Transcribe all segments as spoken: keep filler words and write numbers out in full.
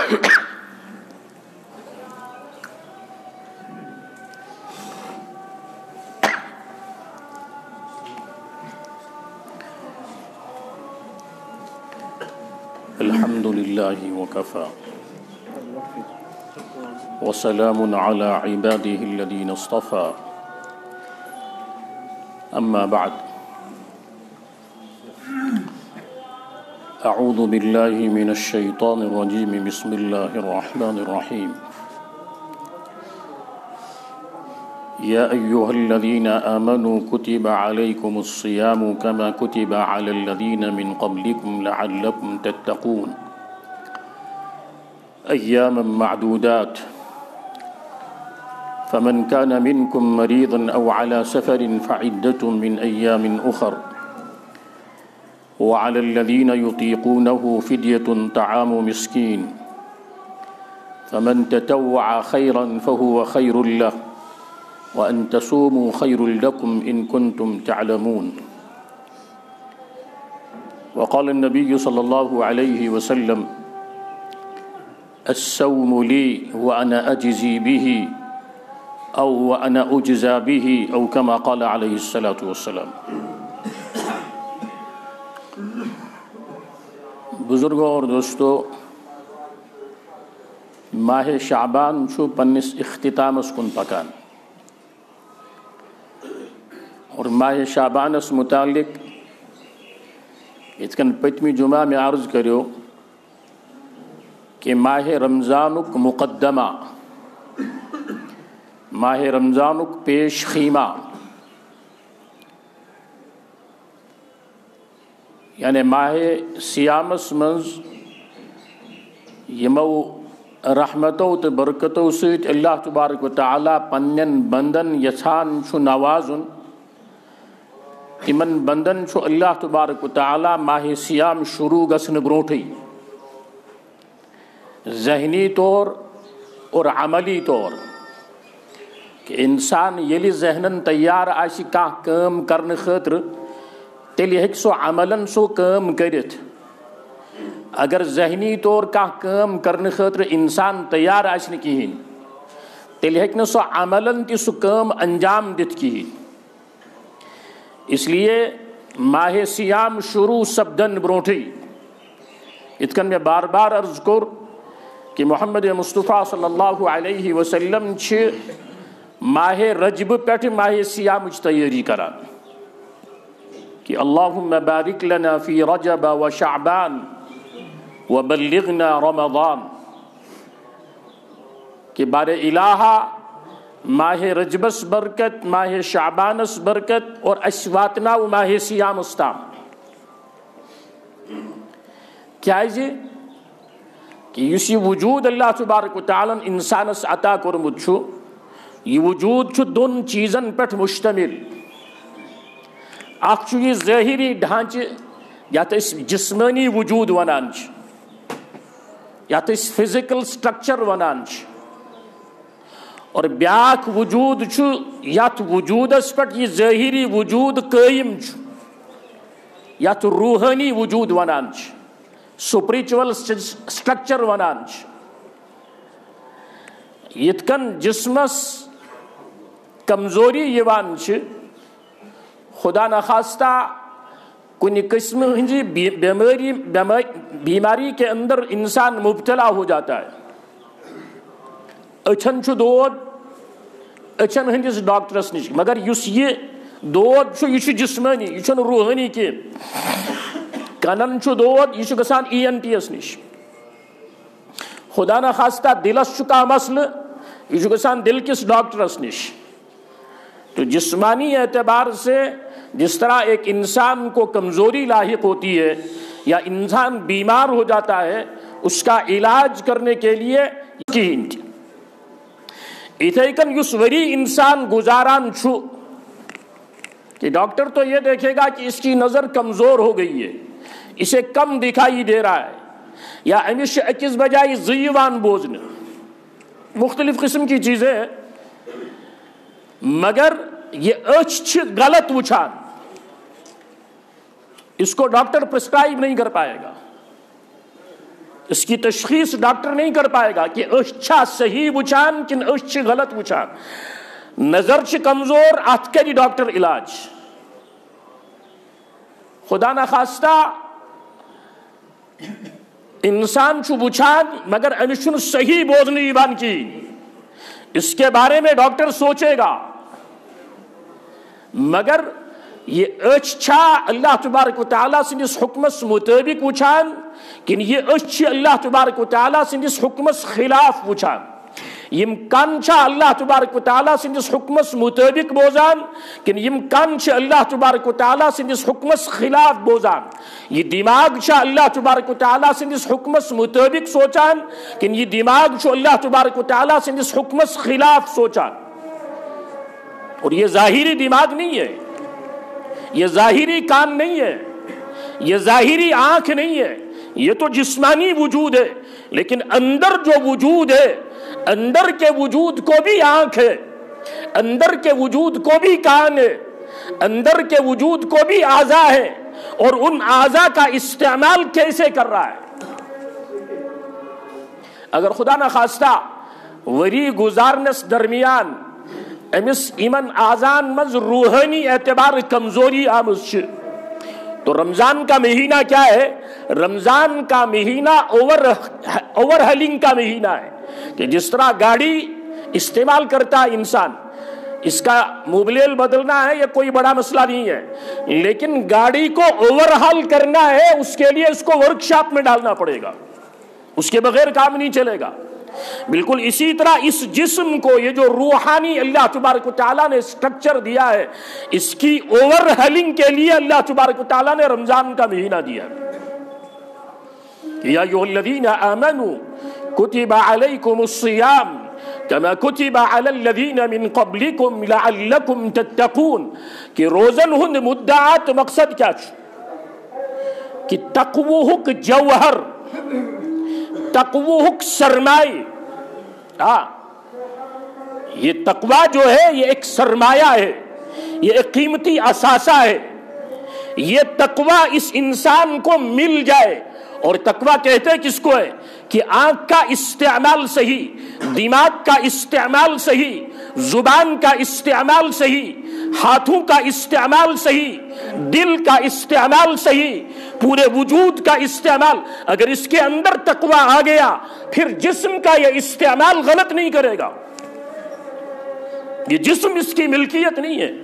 الحمد لله وكفى وسلام على عباده الذين اصطفى أما بعد أعوذ بالله من الشيطان الرجيم بسم الله الرحمن الرحيم يا أيها الذين آمنوا كتب عليكم الصيام كما كتب على الذين من قبلكم لعلكم تتقون أياما معدودات فمن كان منكم مريضا أو على سفر فعدة من أيام أخر وعلى الذين يطيقونه فدية طعام مسكين فمن تطوع خيرا فهو خير له وأن تصوموا خير لكم إن كنتم تعلمون وقال النبي صلى الله عليه وسلم الصوم لي وأنا أجزي به أو وأنا أجزى به أو كما قال عليه الصلاة والسلام. بزرگوں اور دوستو، ماہ شعبان چھو پنس اختتامس کن پکان اور ماہ شعبانس متعلق اتکن پتمی جمعہ میں عرض کریو کہ ماہ رمضانک مقدمہ، ماہ رمضانک پیش خیمہ، یعنی ماہ سیامس منز یمو رحمتو تو برکتو سیت اللہ تبارک و تعالی پنن بندن یچھان چھو نوازن، تمن بندن چھو اللہ تبارک و تعالی ماہ سیام شروع گسن بروٹھی ذہنی طور اور عملی طور کہ انسان یلی ذہنن تیار آشی کاہ کام کرن خاطر تیلی ہیک سو عملن سو کام کرت، اگر ذہنی طور کاہ کام کرن خاطر انسان تیار آشن کیہن تیلی ہیک سو عملن تی سو کام انجام دیت کیہن. اس لیے ماہ سیام شروع سبدن بروٹھی اتکن میں بار بار عرض کر کہ محمد مصطفیٰ صلی اللہ علیہ وسلم چھ ماہ رجب پیٹھ ماہ سیام چھ تیاری کران کہ اللہم بارک لنا فی رجب و شعبان وبلغنا رمضان، کہ بار الہا ماہ رجبس برکت، ماہ شعبانس برکت اور اشواتنا و ماہ سیام استام. کیا ہے جی کہ یہ وجود اللہ تبارک و تعالی انسانس عطا کرمت چھو، یہ وجود چھو دون چیزن پٹ مشتمل. اخ چھو یہ ظاہری ڈھانچہ یا تو اس جسمانی وجود ونان چھ، یا تو اس فزیکل سٹرکچر ونان چھ، اور بیاک وجود چھو یا تو وجود اس پٹ یہ ظاہری وجود قائم چھو، یا تو روحانی وجود ونان چھ، سپریچول سٹرکچر ونان چھ. یتکن جسمس کمزوری یوان چھ، خدا نخواستہ کنی قسم ہنجی بیماری بیماری کے اندر انسان مبتلا ہو جاتا ہے. اچھن چھو دود اچھن ہندس ڈاکٹرس نش، مگر یس یہ دود چھو یہ جسمانی، یہ چھن روحانی کی. کنن چھو دود یہ گسان ای این ٹی ایس نش. خدا نخواستہ دلس چھو کا مسئلہ یہ گسان دل کس ڈاکٹرس نش. تو جسمانی اعتبار سے جس طرح ایک انسان کو کمزوری لاحق ہوتی ہے یا انسان بیمار ہو جاتا ہے، اس کا علاج کرنے کے لیے اتھیکن یس وری انسان گزاران چھو کہ ڈاکٹر تو یہ دیکھے گا کہ اس کی نظر کمزور ہو گئی ہے، اسے کم دکھائی دے رہا ہے، یا امش اکس بجائے زیوان بوزن مختلف قسم کی چیزیں ہیں، مگر یہ اچھ غلط وچھان اس کو ڈاکٹر پرسکرائب نہیں کر پائے گا. اس کی تشخیص ڈاکٹر نہیں کر پائے گا کہ اچھا صحیح وچان کن اچھ غلط وچان. نظر چھ کمزور ات کری ڈاکٹر علاج. خدا نخواستہ انسان چھ وچان مگر امس چھن صحیح بوزنہ یوان کی. اس کے بارے میں ڈاکٹر سوچے گا مگر یہ اچھ چھا اللہ تبارک و تعالیٰ سندس حکمس مطابق وچان کن یہ اچھ اللہ تبارک و تعالیٰ سندس حکمس خلاف وچان. یم کان چھا اللہ تبارک و تعالیٰ سندس حکمس مطابق بوزان کن یم کان چھا اللہ تبارک و تعالیٰ سندس حکمس خلاف بوزان. یہ دماغ چھا اللہ تبارک و تعالیٰ سندس حکمس مطابق سوچان کن یہ دماغ چھا اللہ تبارک و تعالیٰ سندس حکمس خلاف سوچان. اور یہ ظاہری دماغ نہیں ہے, یہ ظاہری کان نہیں ہے, یہ ظاہری آنکھ نہیں ہے, یہ تو جسمانی وجود ہے. لیکن اندر جو وجود ہے, اندر کے وجود کو بھی آنکھ ہے, اندر کے وجود کو بھی کان ہے, اندر کے وجود کو بھی اعضا ہے. اور ان اعضا کا استعمال کیسے کر رہا ہے؟ اگر خدا نخواستہ وری گزارنس درمیان امس ایمن آزان مز روحانی اعتبار کمزوری آمز تو رمضان کا مہینہ کیا ہے؟ رمضان کا مہینہ اوور اوور ہیلنگ کا مہینہ ہے کہ جس طرح گاڑی استعمال کرتا ہے انسان, اس کا موبائل بدلنا ہے یہ کوئی بڑا مسئلہ نہیں ہے, لیکن گاڑی کو اوور ہال کرنا ہے اس کے لیے اس کو ورک شاپ میں ڈالنا پڑے گا, اس کے بغیر کام نہیں چلے گا. بالکل اسی طرح اس جسم کو یہ جو روحانی اللہ تبارک و تعالیٰ نے سٹرکچر دیا ہے, اس کی اوور ہیلنگ کے لیے اللہ تبارک و تعالیٰ نے رمضان کا مہینہ دیا. یا ایھا الذین آمنوا کتب علیکم الصیام کما کتب علی الذین من قبلکم لعلکم تتقون. کہ روزن ہند مدعات مقصد کیا چھ کہ تقویک جوہر, تقویک سرمائی. ہاں یہ تقوی جو ہے یہ ایک سرمایہ ہے, یہ ایک قیمتی اثاثہ ہے. یہ تقوی اس انسان کو مل جائے, اور تقوی کہتے ہیں کس کو ہے کہ آنکھ کا استعمال صحیح, دماغ کا استعمال صحیح, زبان کا استعمال صحیح, ہاتھوں کا استعمال صحیح, دل کا استعمال صحیح, پورے وجود کا استعمال. اگر اس کے اندر تقوی آ گیا پھر جسم کا یہ استعمال غلط نہیں کرے گا. یہ جسم اس کی ملکیت نہیں ہے.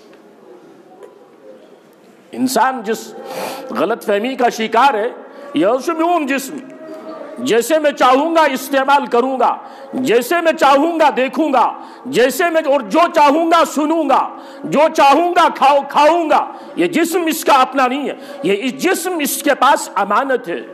انسان جس غلط فہمی کا شکار ہے, یعصمون جسم, جیسے میں چاہوں گا استعمال کروں گا, جیسے میں چاہوں گا دیکھوں گا, جیسے میں اور جو چاہوں گا سنوں گا, جو چاہوں گا کھاؤ کھاؤں گا. یہ جسم اس کا اپنا نہیں ہے, یہ جسم اس کے پاس امانت ہے,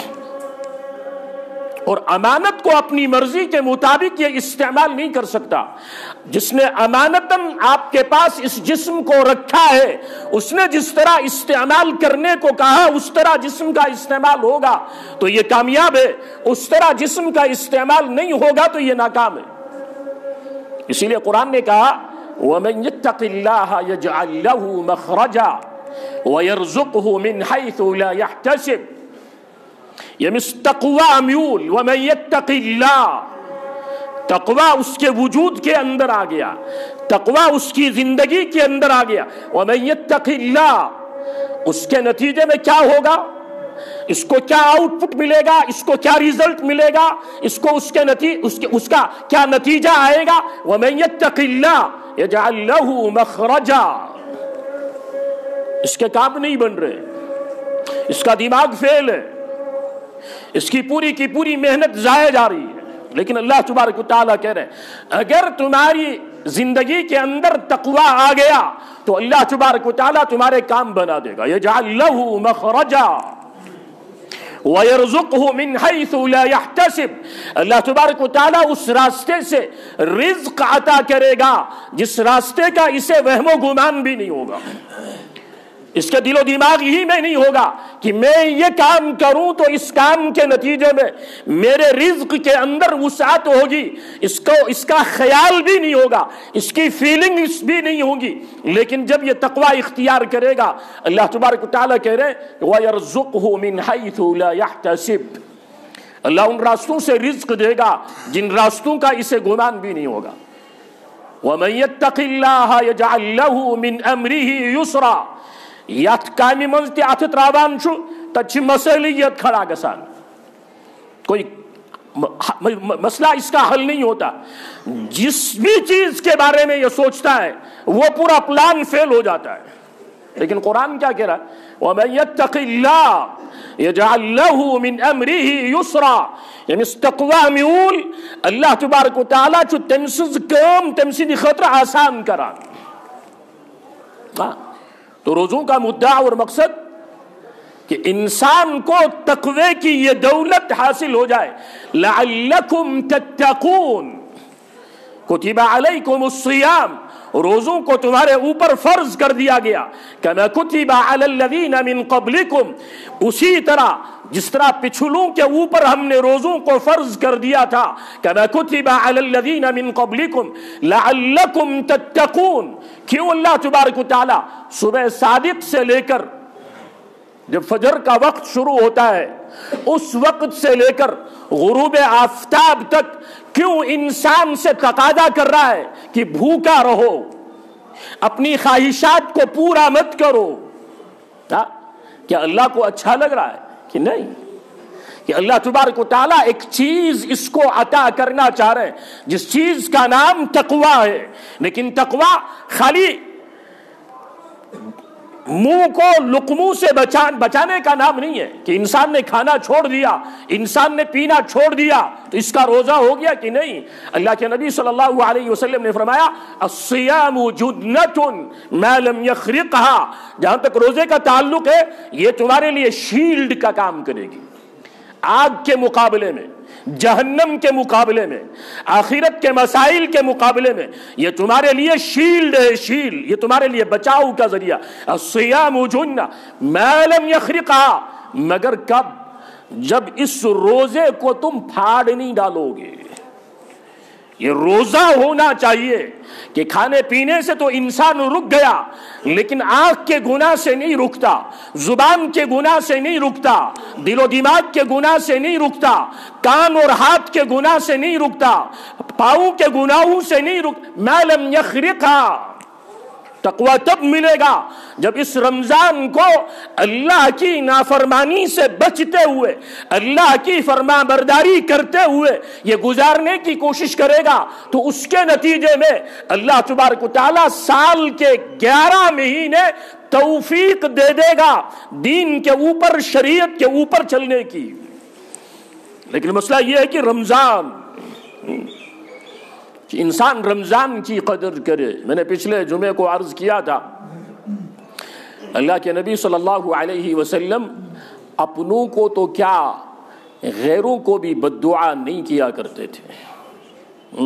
اور امانت کو اپنی مرضی کے مطابق یہ استعمال نہیں کر سکتا. جس نے امانتاً آپ کے پاس اس جسم کو رکھا ہے, اس نے جس طرح استعمال کرنے کو کہا اس طرح جسم کا استعمال ہوگا تو یہ کامیاب ہے, اس طرح جسم کا استعمال نہیں ہوگا تو یہ ناکام ہے. اسی لیے قرآن نے کہا وَمَن يَتَّقِ اللَّهَ يَجْعَلْ لَهُ مَخْرَجًا وَيَرْزُقْهُ مِنْ حَيْثُ لَا يَحْتَسِبُ. یہ مس تقوی میول وَمَن يَتَّقِ اللَّهَ, تقوی اس کے وجود کے اندر آ گیا, تقوی اس کی زندگی کے اندر آ گیا. وَمَن يَتَّقِ اللَّهَ, اس کے نتیجے میں کیا ہوگا, اس کو کیا آؤٹ پٹ ملے گا, اس کو کیا ریزلٹ ملے گا, اس کو اس کے نتیجے اس کے اس کا کیا نتیجہ آئے گا. وَمَن يَتَّقِ اللَّهَ يَجْعَلْ لَهُ مَخْرَجًا. اس کے کام نہیں بن رہے, اس کا دماغ فیل ہے, اس کی پوری کی پوری محنت ضائع جا رہی ہے. لیکن اللہ تبارک و تعالیٰ کہہ رہے ہیں اگر تمہاری زندگی کے اندر تقوی آ گیا تو اللہ تبارک و تعالیٰ تمہارے کام بنا دے گا. یجعل لہ مخرجا وَيَرْزُقْهُ مِنْ حَيْثُ لَا يَحْتَسِبْ. اللہ تبارک و تعالیٰ اس راستے سے رزق عطا کرے گا جس راستے کا اسے وہم و گمان بھی نہیں ہوگا, اس کے دل و دماغ ہی میں نہیں ہوگا کہ میں یہ کام کروں تو اس کام کے نتیجے میں میرے رزق کے اندر وسعت ہوگی, اس کو اس کا خیال بھی نہیں ہوگا, اس کی فیلنگز بھی نہیں ہوں گی. لیکن جب یہ تقوی اختیار کرے گا اللہ تبارک و تعالیٰ کہہ رہے ہیں وَيَرْزُقْهُ مِنْ حَيْثُ لَا يَحْتَسِبْ. اللہ ان راستوں سے رزق دے گا جن راستوں کا اسے گمان بھی نہیں ہوگا. وَمَن يَتَّقِ اللَّهَ يَجْعَل لَّهُ مِنْ أَمْرِهِ يُسْرًا. یتھ کامہِ منٛز تہِ اَتھٕ ترٛاوان چھُ تَتہِ چھِ مسئلیت کھڑا گژھان. کوئی مسئلہ اس کا حل نہیں ہوتا. جس بھی چیز کے بارے میں یہ سوچتا ہے وہ پورا پلان فیل ہو جاتا ہے. لیکن قرآن کیا کہہ رہا ہے؟ وَمَن يَتَّقِ اللَّهَ يَجْعَل لَّهُ مِنْ أَمْرِهِ يُسْرًا. ییٚمِس تقوا میول اللہ تبارک و تعالیٰ چھُ تٔمۍ سٕنٛز کٲم تٔمۍ سٕنٛدِ خٲطرٕ آسان کران. تو روزوں کا مدعا اور مقصد کہ انسان کو تقوی کی یہ دولت حاصل ہو جائے. لعلکم تتقون کتب علیکم الصیام. روزوں کو تمہارے اوپر فرض کر دیا گیا. کما کتب علی الذین من قبلکم. اسی طرح جس طرح پچھلوں کے اوپر ہم نے روزوں کو فرض کر دیا تھا. کما کتب علی الذین من قبلکم لعلکم تتقون. کیوں اللہ تبارک و تعالی صبح صادق سے لے کر جب فجر کا وقت شروع ہوتا ہے اس وقت سے لے کر غروب آفتاب تک کیوں انسان سے تقاضا کر رہا ہے کہ بھوکا رہو, اپنی خواہشات کو پورا مت کرو؟ کیا اللہ کو اچھا لگ رہا ہے کہ نہیں؟ کہ اللہ تبارک و تعالیٰ ایک چیز اس کو عطا کرنا چاہ رہے ہیں جس چیز کا نام تقوی ہے. لیکن تقوی خالی منہ کو لقموں سے بچانے کا نام نہیں ہے کہ انسان نے کھانا چھوڑ دیا, انسان نے پینا چھوڑ دیا تو اس کا روزہ ہو گیا کہ نہیں. اللہ کے نبی صلی اللہ علیہ وسلم نے فرمایا الصیام جنۃ ما لم یخرقها. جہاں تک روزے کا تعلق ہے یہ تمہارے لیے شیلڈ کا کام کرے گی. آگ کے مقابلے میں, جہنم کے مقابلے میں, آخرت کے مسائل کے مقابلے میں یہ تمہارے لیے شیلڈ ہے. شیلڈ یہ تمہارے لیے بچاؤ کا ذریعہ. الصیام جنہ ما لم یخرقها. مگر کب؟ جب اس روزے کو تم پھاڑ نہیں ڈالو گے. یہ روزہ ہونا چاہیے کہ کھانے پینے سے تو انسان رک گیا لیکن آنکھ کے گناہ سے نہیں رکتا, زبان کے گناہ سے نہیں رکتا, دل و دماغ کے گناہ سے نہیں رکتا, کان اور ہاتھ کے گناہ سے نہیں رکتا, پاؤں کے گناہوں سے نہیں رکتا. ما لم یخرقها. تقوی تب ملے گا جب اس رمضان کو اللہ کی نافرمانی سے بچتے ہوئے, اللہ کی فرما برداری کرتے ہوئے یہ گزارنے کی کوشش کرے گا تو اس کے نتیجے میں اللہ تبارک و تعالیٰ سال کے گیارہ مہینے توفیق دے دے گا دین کے اوپر, شریعت کے اوپر چلنے کی. لیکن مسئلہ یہ ہے کہ رمضان کہ انسان رمضان کی قدر کرے. میں نے پچھلے جمعے کو عرض کیا تھا اللہ کے نبی صلی اللہ علیہ وسلم اپنوں کو تو کیا غیروں کو بھی بددعا نہیں کیا کرتے تھے.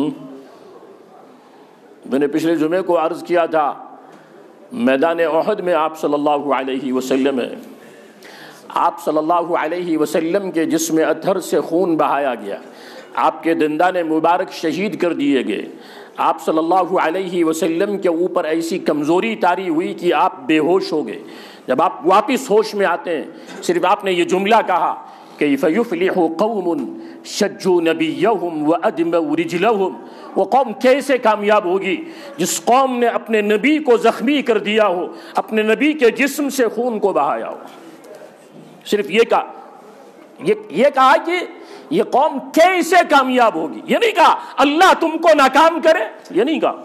میں نے پچھلے جمعے کو عرض کیا تھا میدان احد میں آپ صلی اللہ علیہ وسلم ہے, آپ صلی اللہ علیہ وسلم کے جسم اطہر سے خون بہایا گیا, آپ کے دندان مبارک شہید کر دیے گئے, آپ صلی اللہ علیہ وسلم کے اوپر ایسی کمزوری طاری ہوئی کہ آپ بے ہوش ہو گئے. جب آپ واپس ہوش میں آتے ہیں صرف آپ نے یہ جملہ کہا کیف یفلح قوم شجوا نبیہم وادموا رجلہم. وہ قوم کیسے کامیاب ہوگی جس قوم نے اپنے نبی کو زخمی کر دیا ہو, اپنے نبی کے جسم سے خون کو بہایا ہو. صرف یہ کہا یہ, یہ کہا کہ یہ قوم کیسے کامیاب ہوگی, یہ نہیں کہا اللہ تم کو ناکام کرے, یہ نہیں کہا.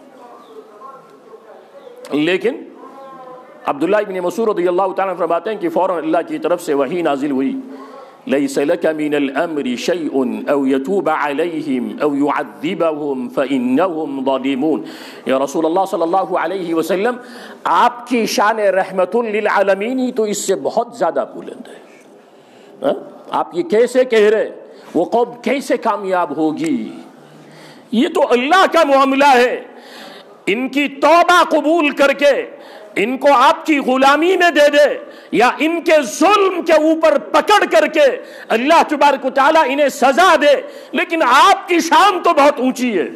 لیکن عبداللہ ابن مسعود رضی اللہ تعالیٰ فرماتے ہیں کہ فوراً اللہ کی طرف سے وحی نازل ہوئی لیس لک من الامر شیء او یتوب علیہم او یعذبہم فانہم ظالمون. یا رسول اللہ صلی اللہ علیہ وسلم آپ کی شان رحمت للعالمین ہی تو اس سے بہت زیادہ بلند ہے. آپ یہ کیسے کہہ رہے وہ قوم کیسے کامیاب ہوگی؟ یہ تو اللہ کا معاملہ ہے. ان کی توبہ قبول کر کے ان کو آپ کی غلامی میں دے دے یا ان کے ظلم کے اوپر پکڑ کر کے اللہ تبارک و تعالیٰ انہیں سزا دے, لیکن آپ کی شان تو بہت اونچی ہے.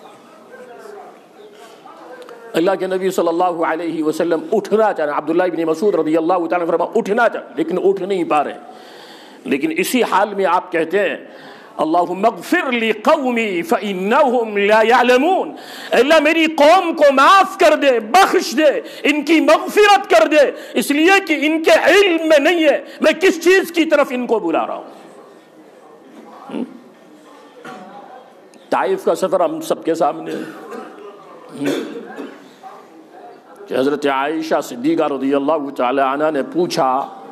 اللہ کے نبی صلی اللہ علیہ وسلم اٹھنا چاہ رہے, عبداللہ ابن مسعود رضی اللہ تعالیٰ فرما اٹھنا چاہ لیکن اٹھ نہیں پا رہے. لیکن اسی حال میں آپ کہتے ہیں اللہم اغفر لی قومی فإنہم لا یعلمون، اللہ میری قوم کو معاف کر دے، بخش دے، ان کی مغفرت کر دے، اس لیے کہ ان کے علم میں نہیں ہے میں کس چیز کی طرف ان کو بلا رہا ہوں۔ طائف کا سفر ہم سب کے سامنے ہے کہ حضرت عائشہ صدیقہ رضی اللہ تعالی عنہ نے پوچھا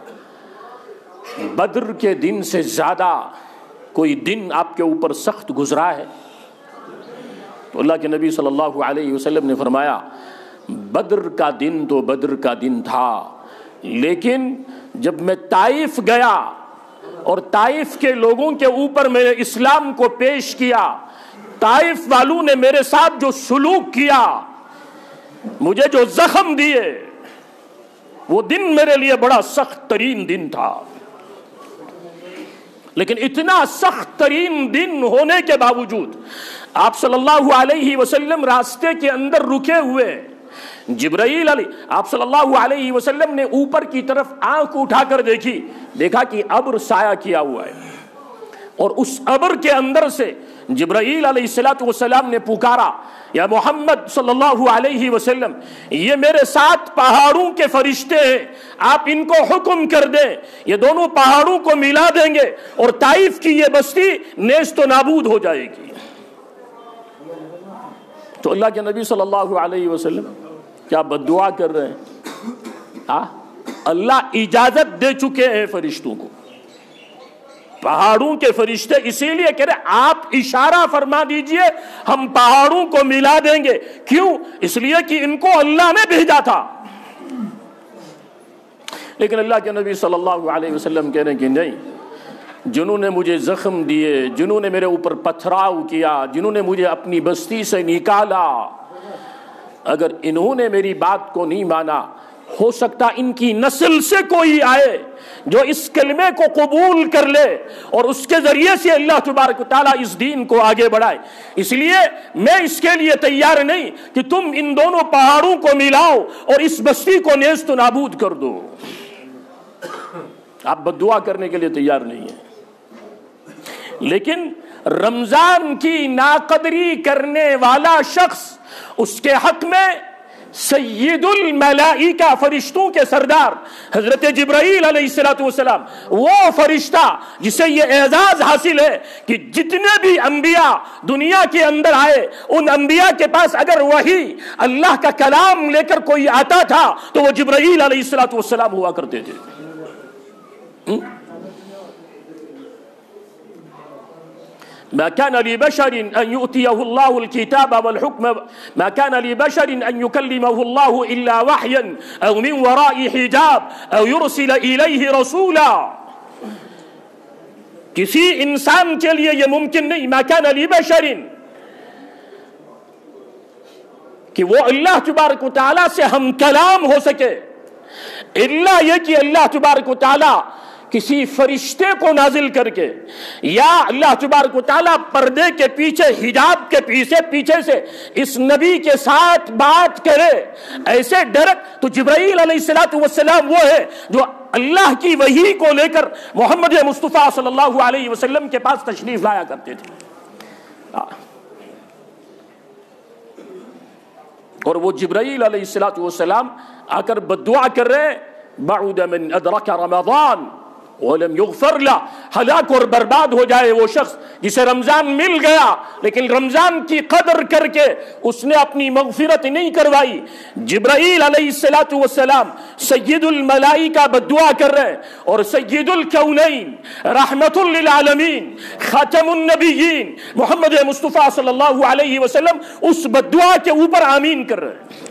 بدر کے دن سے زیادہ کوئی دن آپ کے اوپر سخت گزرا ہے؟ تو اللہ کے نبی صلی اللہ علیہ وسلم نے فرمایا بدر کا دن تو بدر کا دن تھا، لیکن جب میں طائف گیا اور طائف کے لوگوں کے اوپر میں نے اسلام کو پیش کیا، طائف والوں نے میرے ساتھ جو سلوک کیا، مجھے جو زخم دیے، وہ دن میرے لیے بڑا سخت ترین دن تھا۔ لیکن اتنا سخت ترین دن ہونے کے باوجود آپ صلی اللہ علیہ وسلم راستے کے اندر رکے ہوئے، جبرائیل علیہ آپ صلی اللہ علیہ وسلم نے اوپر کی طرف آنکھ اٹھا کر دیکھی، دیکھا کہ ابر سایہ کیا ہوا ہے، اور اس ابر کے اندر سے جبرائیل علیہ الصلوۃ والسلام نے پکارا یا محمد صلی اللہ علیہ وسلم، یہ میرے ساتھ پہاڑوں کے فرشتے ہیں، آپ ان کو حکم کر دیں، یہ دونوں پہاڑوں کو ملا دیں گے اور طائف کی یہ بستی نیست و نابود ہو جائے گی۔ تو اللہ کے نبی صلی اللہ علیہ وسلم کیا بد دعا کر رہے ہیں؟ آہ اللہ اجازت دے چکے ہیں فرشتوں کو، پہاڑوں کے فرشتے اسی لیے کہہ رہے آپ اشارہ فرما دیجئے ہم پہاڑوں کو ملا دیں گے، کیوں؟ اس لیے کہ ان کو اللہ نے بھیجا تھا۔ لیکن اللہ کے نبی صلی اللہ علیہ وسلم کہہ رہے ہیں کہ نہیں، جنہوں نے مجھے زخم دیے، جنہوں نے میرے اوپر پتھراؤ کیا، جنہوں نے مجھے اپنی بستی سے نکالا، اگر انہوں نے میری بات کو نہیں مانا، ہو سکتا ان کی نسل سے کوئی آئے جو اس کلمے کو قبول کر لے اور اس کے ذریعے سے اللہ تبارک و تعالیٰ اس دین کو آگے بڑھائے۔ اس لیے میں اس کے لیے تیار نہیں کہ تم ان دونوں پہاڑوں کو ملاؤ اور اس بستی کو نیست و نابود کر دو۔ آپ بد دعا کرنے کے لیے تیار نہیں ہیں، لیکن رمضان کی ناقدری کرنے والا شخص، اس کے حق میں سید الملائکہ فرشتوں کے سردار حضرت جبرائیل علیہ الصلوۃ والسلام، وہ فرشتہ جسے یہ اعزاز حاصل ہے کہ جتنے بھی انبیاء دنیا کے اندر آئے، ان انبیاء کے پاس اگر وحی اللہ کا کلام لے کر کوئی آتا تھا تو وہ جبرائیل علیہ الصلوۃ والسلام ہوا کرتے تھے۔ ما كان لبشر أن يؤتيه الله الكتاب والحكم ما كان لبشر أن يكلمه الله إلا وحيا أو من وراء حجاب أو يرسل إليه رسولا۔ کسی انسان کے لیے یہ ممکن نہیں، ما كان لبشر، کہ وہ اللہ تبارک و تعالیٰ سے ہم کلام ہو سکے، الا یہ کہ اللہ تبارک و تعالیٰ کسی فرشتے کو نازل کر کے، یا اللہ تبارک و تعالیٰ پردے کے پیچھے، حجاب کے پیچھے پیچھے سے اس نبی کے ساتھ بات کرے، ایسے ڈائریکٹ۔ تو جبرائیل علیہ الصلوۃ والسلام وہ ہے جو اللہ کی وحی کو لے کر محمد مصطفیٰ صلی اللہ علیہ وسلم کے پاس تشریف لایا کرتے تھے، اور وہ جبرائیل علیہ الصلوۃ والسلام آ کر بد دعا کر رہے، بعد من ادرک رمضان ولم یغفر له، ہلاک اور برباد ہو جائے وہ شخص جسے رمضان مل گیا لیکن رمضان کی قدر کر کے اس نے اپنی مغفرت نہیں کروائی۔ جبرائیل علیہ الصلوۃ والسلام سید الملائکہ بد دعا کر رہے، اور سید الکونین رحمت للعالمین خاتم النبیین محمد مصطفیٰ صلی اللہ علیہ وسلم اس بد دعا کے اوپر آمین کر رہے۔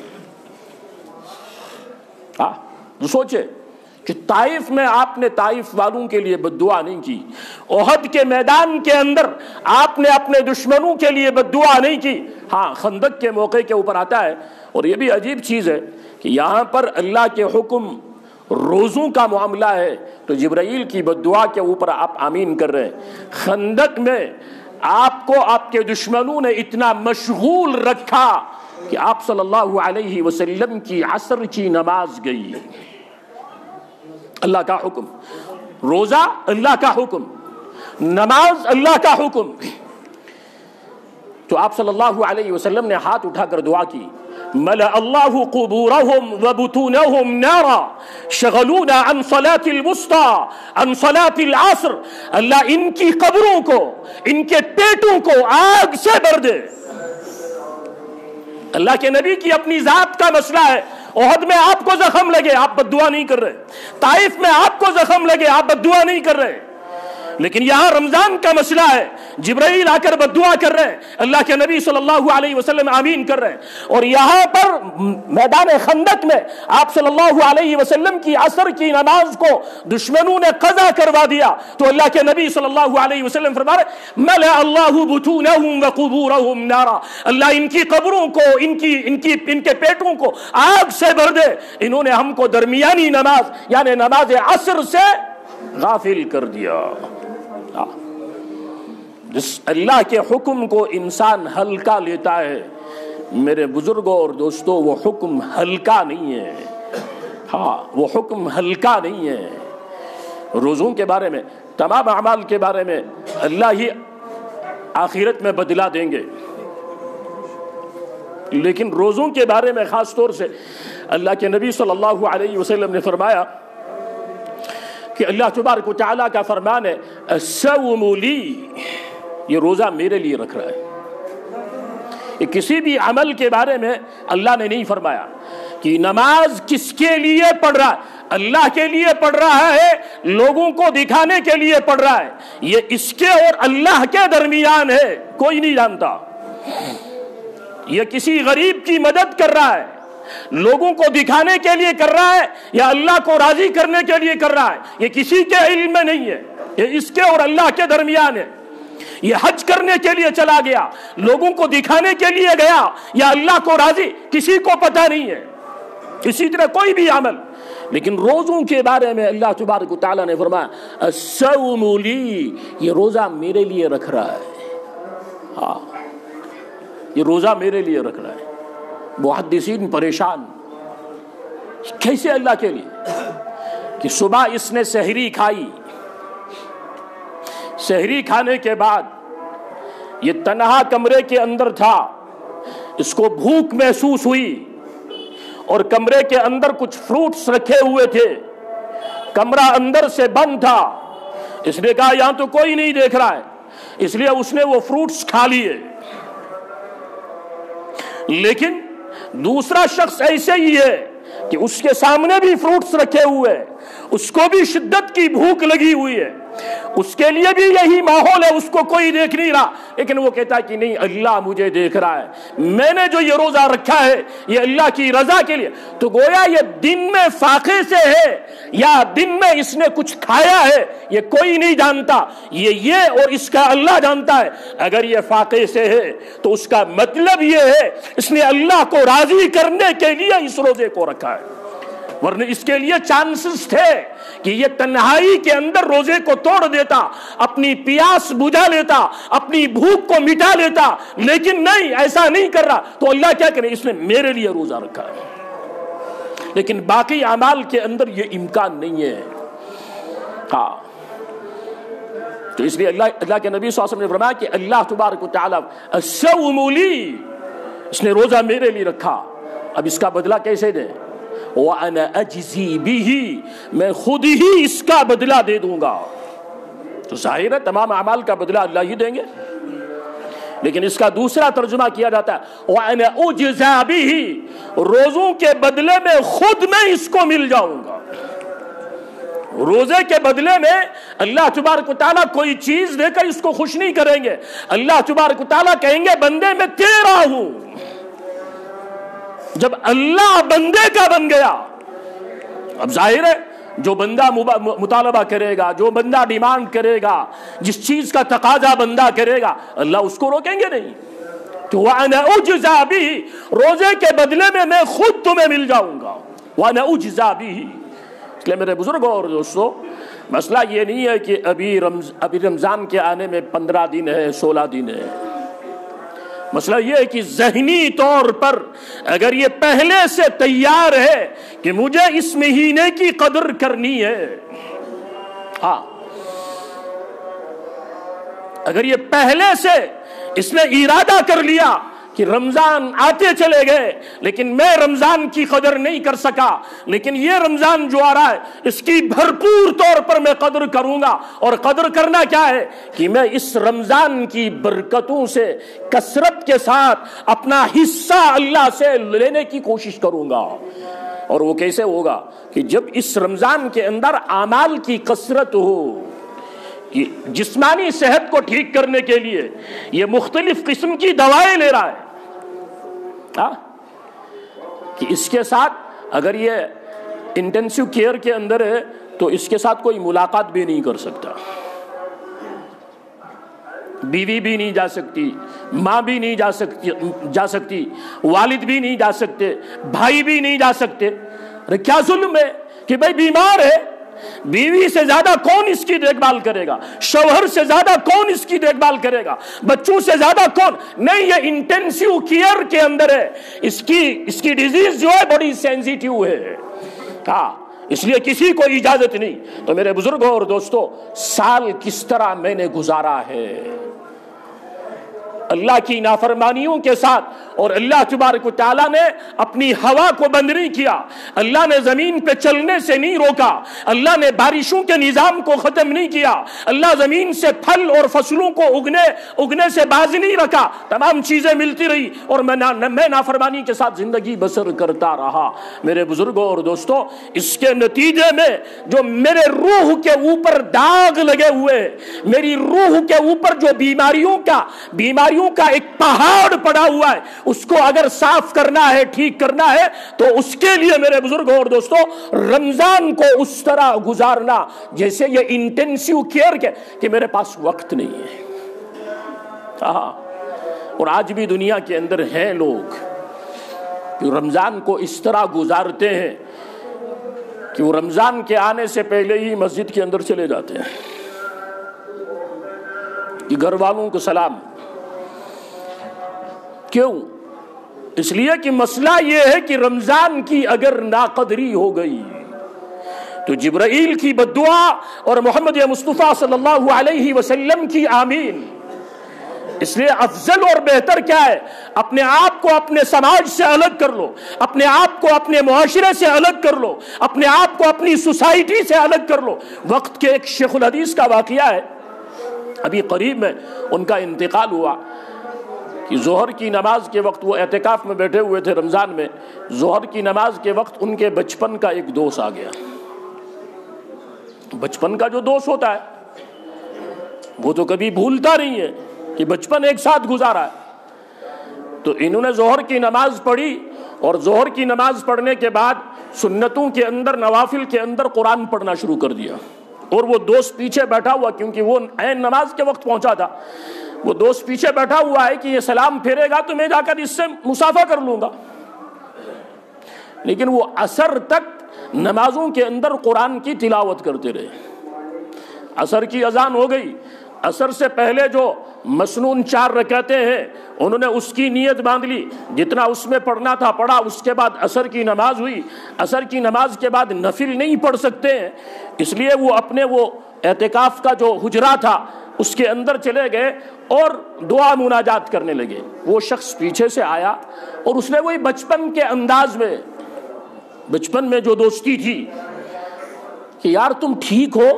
ہاں سوچے کہ طائف میں آپ نے طائف والوں کے لیے بد دعا نہیں کی، احد کے میدان کے اندر آپ نے اپنے دشمنوں کے لیے بد دعا نہیں کی۔ ہاں خندق کے موقع کے اوپر آتا ہے، اور یہ بھی عجیب چیز ہے کہ یہاں پر اللہ کے حکم روزوں کا معاملہ ہے تو جبرائیل کی بد دعا کے اوپر آپ آمین کر رہے ہیں۔ خندق میں آپ کو آپ کے دشمنوں نے اتنا مشغول رکھا کہ آپ صلی اللہ علیہ وسلم کی عصر کی نماز گئی، اللہ کا حکم، روزہ اللہ کا حکم، نماز اللہ کا حکم. تو آپ صلی اللہ علیہ وسلم نے ہاتھ اٹھا کر دعا کی، ملأ اللہ قبورہم وبطونہم نارا شغلونا عن صلاة الوسطى عن صلاة العصر. اللہ ان کی قبروں کو، ان کے پیٹوں کو آگ سے بھر دے. اللہ کے نبی کی اپنی ذات کا مسئلہ ہے. احد میں آپ کو زخم لگے، آپ بد دعا نہیں کر رہے. طائف میں آپ کو زخم لگے، آپ بد دعا نہیں کر رہے. لیکن یہاں رمضان کا مسئلہ ہے، جبرائیل آ کر بد دعا کر رہے ہیں، اللہ کے نبی صلی اللہ علیہ وسلم آمین کر رہے ہیں. اور یہاں پر میدان خندق میں آپ صلی اللہ علیہ وسلم کی عصر کی نماز کو دشمنوں نے قضا کروا دیا، تو اللہ کے نبی صلی اللہ علیہ وسلم فرما رہے ملأ اللہ بطونہم وقبورہم نارا. اللہ ان کی قبروں کو، ان کی ان کی ان کے پیٹوں کو آگ سے بھر دے. انہوں نے ہم کو درمیانی نماز یعنی نماز عصر سے غافل کر دیا. جس اللہ کے حکم کو انسان ہلکا لیتا ہے، میرے بزرگوں اور دوستوں، وہ حکم ہلکا نہیں ہے. ہاں وہ حکم ہلکا نہیں ہے. روزوں کے بارے میں، تمام اعمال کے بارے میں اللہ ہی آخرت میں بدلا دیں گے، لیکن روزوں کے بارے میں خاص طور سے اللہ کے نبی صلی اللہ علیہ وسلم نے فرمایا کہ اللہ تبارک و تعالیٰ کا فرمان ہے الصوم لی، یہ روزہ میرے لیے رکھ رہا ہے. یہ کسی بھی عمل کے بارے میں اللہ نے نہیں فرمایا کہ نماز کس کے لیے پڑھ رہا ہے. اللہ کے لیے پڑھ رہا ہے، لوگوں کو دکھانے کے لیے پڑھ رہا ہے. یہ اس کے اور اللہ کے درمیان ہے، کوئی نہیں جانتا. یہ کسی غریب کی مدد کر رہا ہے، لوگوں کو دکھانے کے لیے کر رہا ہے یا اللہ کو راضی کرنے کے لیے کر رہا ہے، یہ کسی کے علم میں نہیں ہے. یہ اس کے اور اللہ کے درمیان ہے. یہ حج کرنے کے لیے چلا گیا، لوگوں کو دکھانے کے لیے گیا یا اللہ کو راضی، کسی کو پتہ نہیں ہے. اسی طرح کوئی بھی عمل. لیکن روزوں کے بارے میں اللہ تبارک و تعالیٰ نے فرمایا الصوم لی، یہ روزہ میرے لیے رکھ رہا ہے. ہاں یہ روزہ میرے لیے رکھ رہا ہے. محدثین پریشان، کیسے اللہ کے لیے؟ کہ صبح اس نے سحری کھائی، سحری کھانے کے بعد یہ تنہا کمرے کے اندر تھا، اس کو بھوک محسوس ہوئی اور کمرے کے اندر کچھ فروٹس رکھے ہوئے تھے، کمرہ اندر سے بند تھا. اس نے کہا یہاں تو کوئی نہیں دیکھ رہا ہے، اس لیے اس نے وہ فروٹس کھا لیے. لیکن دوسرا شخص ایسے ہی ہے کہ اس کے سامنے بھی فروٹس رکھے ہوئے، اس کو بھی شدت کی بھوک لگی ہوئی ہے، اس کے لیے بھی یہی ماحول ہے، اس کو کوئی دیکھ نہیں رہا، لیکن وہ کہتا ہے کہ نہیں اللہ مجھے دیکھ رہا ہے، میں نے جو یہ روزہ رکھا ہے یہ اللہ کی رضا کے لیے. تو گویا یہ دن میں فاقے سے ہے یا دن میں اس نے کچھ کھایا ہے یہ کوئی نہیں جانتا، یہ یہ اور اس کا اللہ جانتا ہے. اگر یہ فاقے سے ہے تو اس کا مطلب یہ ہے اس نے اللہ کو راضی کرنے کے لیے اس روزے کو رکھا ہے. ورنہ اس کے لیے چانسز تھے کہ یہ تنہائی کے اندر روزے کو توڑ دیتا، اپنی پیاس بجھا لیتا، اپنی بھوک کو مٹا لیتا، لیکن نہیں، ایسا نہیں کر رہا. تو اللہ کیا کرے، اس نے میرے لیے روزہ رکھا ہے. لیکن باقی اعمال کے اندر یہ امکان نہیں ہے. ہاں تو اس لیے اللہ اللہ کے نبی صلی اللہ علیہ وسلم نے فرمایا کہ اللہ تبارک و تعالیٰ الصوم لی، اس نے روزہ میرے لیے رکھا. اب اس کا بدلہ کیسے دیں؟ وَأَنَا أَجْزِي بِهِ، میں خود ہی اس کا بدلہ دے دوں گا. تو ظاہر ہے تمام اعمال کا بدلہ اللہ ہی دیں گے، لیکن اس کا دوسرا ترجمہ کیا جاتا ہے وَأَنَا أُجْزَى بِهِ، روزوں کے بدلے میں خود میں اس کو مل جاؤں گا. روزے کے بدلے میں اللہ تبارک و تعالیٰ کوئی چیز دے کر اس کو خوش نہیں کریں گے. اللہ تبارک و تعالیٰ کہیں گے بندے میں تیرا ہوں. جب اللہ بندے کا بن گیا، اب ظاہر ہے جو بندہ مطالبہ کرے گا، جو بندہ ڈیمانڈ کرے گا، جس چیز کا تقاضا بندہ کرے گا، اللہ اس کو روکیں گے نہیں. تو وَأَنَا أُجْزَى بِهِ، روزے کے بدلے میں میں خود تمہیں مل جاؤں گا. وَأَنَا أُجْزَى بِهِ. اس لیے میرے بزرگوں اور دوستوں، مسئلہ یہ نہیں ہے کہ ابھی رمض ابھی رمضان کے آنے میں پندرہ دن ہے، سولہ دن ہے. مسئلہ یہ ہے کہ ذہنی طور پر اگر یہ پہلے سے تیار ہے کہ مجھے اس مہینے کی قدر کرنی ہے، ہاں اگر یہ پہلے سے اس نے ارادہ کر لیا کہ رمضان آتے چلے گئے لیکن میں رمضان کی قدر نہیں کر سکا، لیکن یہ رمضان جو آ رہا ہے اس کی بھرپور طور پر میں قدر کروں گا، اور قدر کرنا کیا ہے کہ میں اس رمضان کی برکتوں سے کثرت کے ساتھ اپنا حصہ اللہ سے لینے کی کوشش کروں گا۔ اور وہ کیسے ہوگا کہ جب اس رمضان کے اندر اعمال کی کثرت ہو، جسمانی صحت کو ٹھیک کرنے کے لیے یہ مختلف قسم کی دوائیں لے رہا ہے ہاں کہ اس کے ساتھ اگر یہ انٹینسیو کیئر کے اندر ہے تو اس کے ساتھ کوئی ملاقات بھی نہیں کر سکتا، بیوی بھی نہیں جا سکتی، ماں بھی نہیں جا سکتی جا سکتی والد بھی نہیں جا سکتے، بھائی بھی نہیں جا سکتے۔ ارے کیا ظلم ہے کہ بھائی بیمار ہے، بیوی سے زیادہ کون اس کی دیکھ بھال کرے گا، شوہر سے زیادہ کون اس کی دیکھ بھال کرے گا، بچوں سے زیادہ کون نہیں، یہ انٹینسیو کیئر کے اندر ہے، اس کی اس کی ڈیزیز جو ہے بڑی سینسیٹیو ہے ہاں اس لیے کسی کو اجازت نہیں۔ تو میرے بزرگوں اور دوستوں، سال کس طرح میں نے گزارا ہے اللہ کی نافرمانیوں کے ساتھ، اور اللہ تبارک و تعالیٰ نے اپنی ہوا کو بند نہیں کیا، اللہ نے زمین پہ چلنے سے نہیں روکا، اللہ نے بارشوں کے نظام کو ختم نہیں کیا، اللہ زمین سے پھل اور فصلوں کو اگنے اگنے سے باز نہیں رکھا، تمام چیزیں ملتی رہی اور میں نا میں نافرمانی کے ساتھ زندگی بسر کرتا رہا۔ میرے بزرگوں اور دوستوں، اس کے نتیجے میں جو میرے روح کے اوپر داغ لگے ہوئے، میری روح کے اوپر جو بیماریوں کا بیماریوں کا ایک پہاڑ پڑا ہوا ہے، اس کو اگر صاف کرنا ہے، ٹھیک کرنا ہے، تو اس کے لیے میرے بزرگوں اور دوستوں رمضان کو اس طرح گزارنا جیسے یہ انٹینسیو کیئر کے کہ میرے پاس وقت نہیں ہے۔ ہاں اور آج بھی دنیا کے اندر ہیں لوگ کہ رمضان کو اس طرح گزارتے ہیں کہ وہ رمضان کے آنے سے پہلے ہی مسجد کے اندر چلے جاتے ہیں کہ گھر والوں کو سلام۔ کیوں؟ اس لیے کہ مسئلہ یہ ہے کہ رمضان کی اگر ناقدری ہو گئی تو جبرائیل کی بددعا اور محمد مصطفیٰ صلی اللہ علیہ وسلم کی آمین۔ اس لیے افضل اور بہتر کیا ہے؟ اپنے آپ کو اپنے سماج سے الگ کر لو، اپنے آپ کو اپنے معاشرے سے الگ کر لو، اپنے آپ کو اپنی سوسائٹی سے الگ کر لو۔ وقت کے ایک شیخ الحدیث کا واقعہ ہے، ابھی قریب میں ان کا انتقال ہوا کہ ظہر کی نماز کے وقت وہ اعتکاف میں بیٹھے ہوئے تھے رمضان میں، ظہر کی نماز کے وقت ان کے بچپن کا ایک دوست آ گیا۔ بچپن کا جو دوست ہوتا ہے وہ تو کبھی بھولتا نہیں ہے کہ بچپن ایک ساتھ گزارا ہے۔ تو انہوں نے ظہر کی نماز پڑھی اور ظہر کی نماز پڑھنے کے بعد سنتوں کے اندر، نوافل کے اندر قرآن پڑھنا شروع کر دیا، اور وہ دوست پیچھے بیٹھا ہوا کیونکہ وہ عین نماز کے وقت پہنچا تھا، وہ دوست پیچھے بیٹھا ہوا ہے کہ یہ سلام پھیرے گا تو میں جا کر اس سے مصافحہ کر لوں گا، لیکن وہ عصر تک نمازوں کے اندر قرآن کی تلاوت کرتے رہے۔ عصر کی اذان ہو گئی، عصر سے پہلے جو مسنون چار رکعتیں ہیں انہوں نے اس کی نیت باندھ لی، جتنا اس میں پڑھنا تھا پڑھا، اس کے بعد عصر کی نماز ہوئی۔ عصر کی نماز کے بعد نفل نہیں پڑھ سکتے ہیں، اس لیے وہ اپنے وہ اعتکاف کا جو حجرہ تھا اس کے اندر چلے گئے اور دعا مناجات کرنے لگے۔ وہ شخص پیچھے سے آیا اور اس نے وہی بچپن کے انداز میں، بچپن میں جو دوستی تھی کہ یار تم ٹھیک ہو،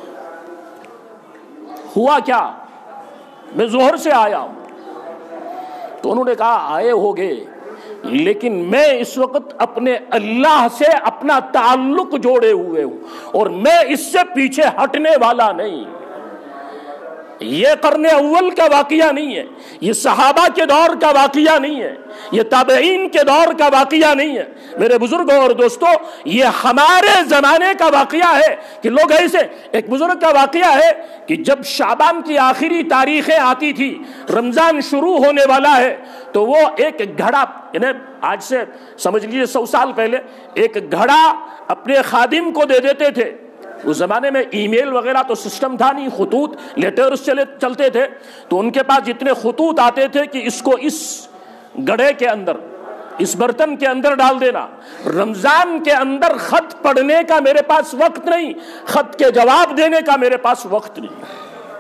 ہوا کیا؟ میں ظہر سے آیا ہوں۔ تو انہوں نے کہا آئے ہوگے، لیکن میں اس وقت اپنے اللہ سے اپنا تعلق جوڑے ہوئے ہوں اور میں اس سے پیچھے ہٹنے والا نہیں۔ یہ قرن اول کا واقعہ نہیں ہے، یہ صحابہ کے دور کا واقعہ نہیں ہے، یہ تابعین کے دور کا واقعہ نہیں ہے۔ میرے بزرگوں اور دوستوں، یہ ہمارے زمانے کا واقعہ ہے کہ لوگ ایسے، ایک بزرگ کا واقعہ ہے کہ جب شعبان کی آخری تاریخیں آتی تھی، رمضان شروع ہونے والا ہے، تو وہ ایک گھڑا، یعنی آج سے سمجھ لیجیے سو سال پہلے، ایک گھڑا اپنے خادم کو دے دیتے تھے۔ اس زمانے میں ای میل وغیرہ تو سسٹم تھا نہیں، خطوط لیٹرز چلے چلتے تھے، تو ان کے پاس جتنے خطوط آتے تھے کہ اس کو اس گڑھے کے اندر اس برتن کے اندر ڈال دینا. رمضان کے اندر خط پڑھنے کا میرے پاس وقت نہیں, خط کے جواب دینے کا میرے پاس وقت نہیں.